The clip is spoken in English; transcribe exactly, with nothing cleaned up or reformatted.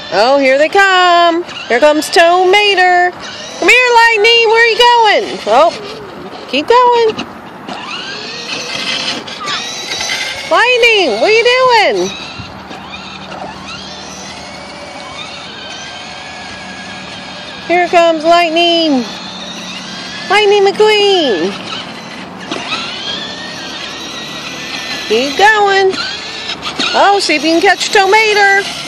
Oh, here they come. Here comes Tomater. Come here, Lightning. Where are you going? Oh, keep going. Lightning, what are you doing? Here comes Lightning. Lightning McQueen. Keep going. Oh, see if you can catch Tomater.